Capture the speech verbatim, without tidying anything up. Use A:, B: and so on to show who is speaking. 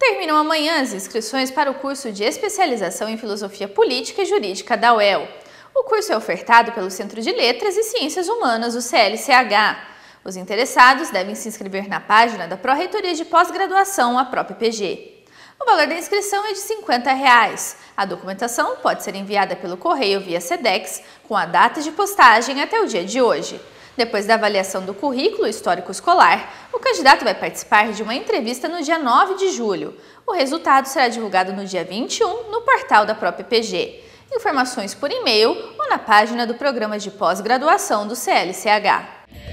A: Terminam amanhã as inscrições para o curso de especialização em Filosofia Política e Jurídica da U E L. O curso é ofertado pelo Centro de Letras e Ciências Humanas, o C L C H. Os interessados devem se inscrever na página da Pró-Reitoria de Pós-Graduação, a P R O P P G. O valor da inscrição é de cinquenta reais. A documentação pode ser enviada pelo correio via Sedex, com a data de postagem até o dia de hoje. Depois da avaliação do currículo histórico escolar, o candidato vai participar de uma entrevista no dia nove de julho. O resultado será divulgado no dia vinte e um no portal da P R O P P G. Informações por e-mail ou na página do Programa de Pós-Graduação do C L C H.